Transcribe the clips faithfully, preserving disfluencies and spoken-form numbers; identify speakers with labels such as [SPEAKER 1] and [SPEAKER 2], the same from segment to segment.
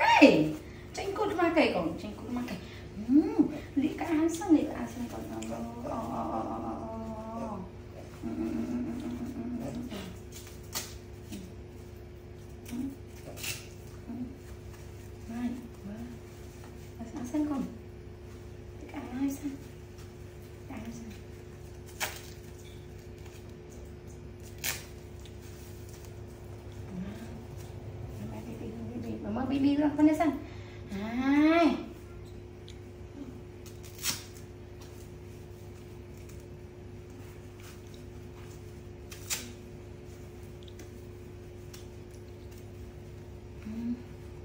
[SPEAKER 1] cây tranh cút ma cây còn tranh cút ma cây lý cả ăn xong lý cả ăn xong còn này ăn xong còn lý cả ăn xong ăn xong mama bibi lah panasan. Hai. Hmm.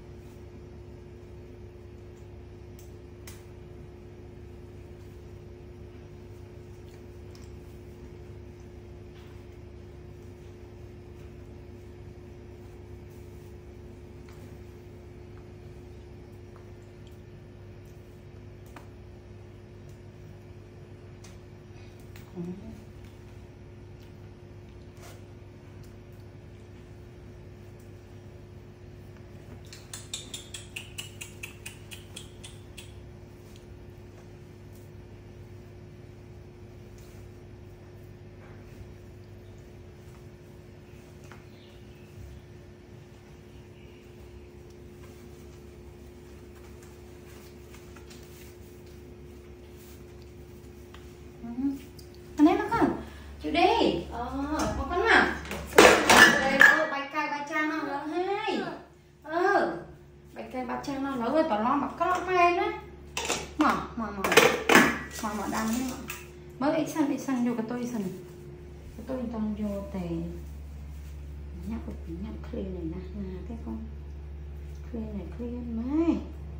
[SPEAKER 1] Anh em con chịu đi ờ con con mà đây cô bạch cay bạch trang nó lớn hai ờ bạch cay bạch trang nó lớn rồi tao lo mặc có mày đấy mà mà mà mà mà đang đấy mới ít sang ít sang vô cái tôi sang cái tôi đang vô tề nhắc nhắc clear này nè nè cái con clear này clear mấy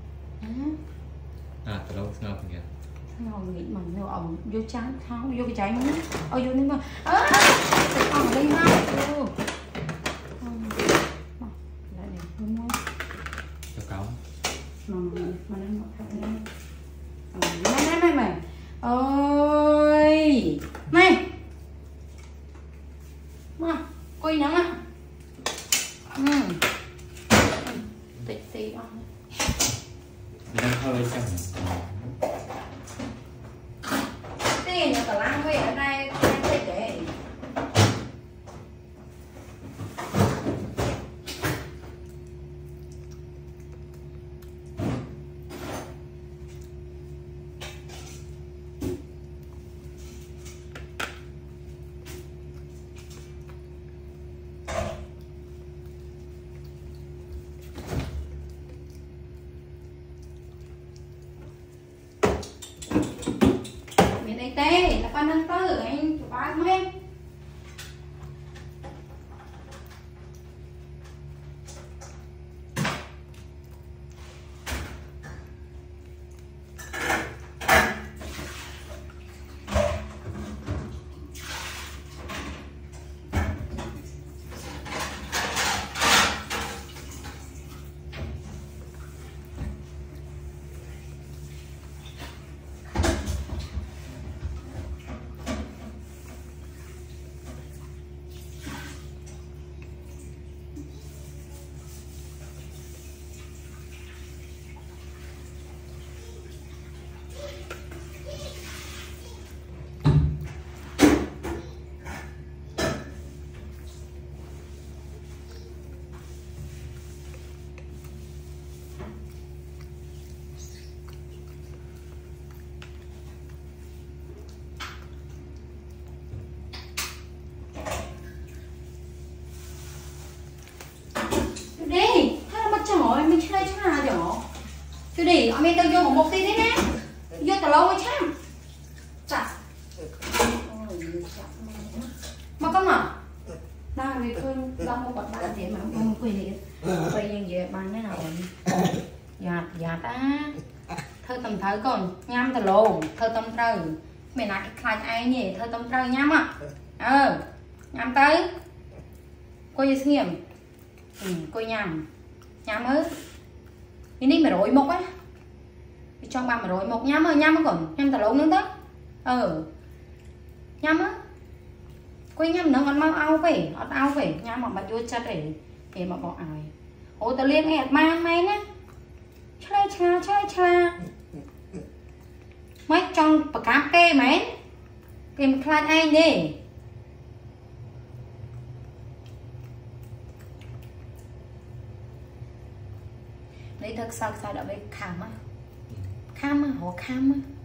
[SPEAKER 2] à tao lâu sao vậy
[SPEAKER 1] ngồi nghĩ mà vô ổng vô trắng tháo vô cái trái nữa ôi vô nên mà ơ còn đây mà vô lại này không mua
[SPEAKER 2] cho cáo
[SPEAKER 1] mà mà đang mặc cái này này này này mày ơi này mà coi nắng ạ ừ tị tị đó
[SPEAKER 2] đang hơi căng
[SPEAKER 1] tiền nhà cả lang về ở đây đây để tê là con nâng tư anh chụp ai không em Chứ đi, ông em tao vô một một tí thế nè. Vô tao lâu mới chăm. Chà. Mà con mà. Đang đi khơi lo một bật bạn thì mà không quỳ đi. Quỳ như vậy bạn thế nào rồi. Dạ, dạ ta. Thơ tầm thơ con, nhắm tao lồ, thơ tầm trừ. Mày nói cái khai ai nhỉ, thơ tầm trừ nhắm á. Ờ. Nhắm tới. Cô vô sinh nghiệm. Ừ, cô nhắm. Nhắm ơi. Cái này mà rối mộc á. Trong ba mà rối mộc nhắm ơi, nhắm còn nhắm tao lỗ nữa đó. Ờ. Nhắm á. Quay nhắm nó còn mau ao về, ọt ao về, nhắm mà bà vô chất để để mà bỏ ải. Ôi tao liên ẹt mang mày nè. kê mày kê một khai anh đi lấy thật sao sao đã với khám á khám á họ khám á